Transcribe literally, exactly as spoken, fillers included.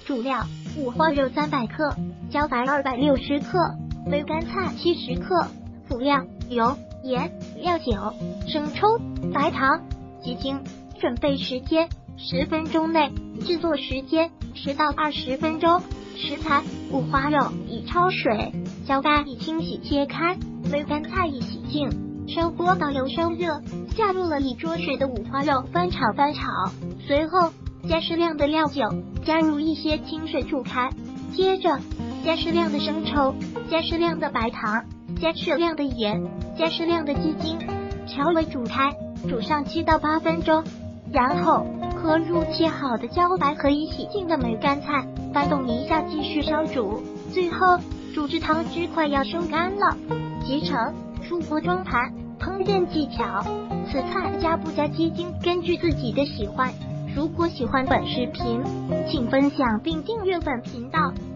主料：五花肉三百克，茭白二百六十克，梅干菜七十克。辅料：油、盐、料酒、生抽、白糖、鸡精。准备时间：十分钟内。制作时间：十到二十分钟。食材：五花肉已焯水，茭白已清洗切开，梅干菜已洗净。烧锅到油烧热，下入了已焯水的五花肉，翻炒翻炒，随后加适量的料酒，加入一些清水煮开，接着加适量的生抽，加适量的白糖，加适量的盐，加适量的鸡精，调味煮开，煮上七到八分钟，然后搁入切好的茭白和已洗净的梅干菜，翻动一下继续烧煮，最后煮至汤汁快要收干了，即成。出锅装盘。烹饪技巧：此菜加不加鸡精根据自己的喜欢。如果喜欢本视频，请分享并订阅本频道。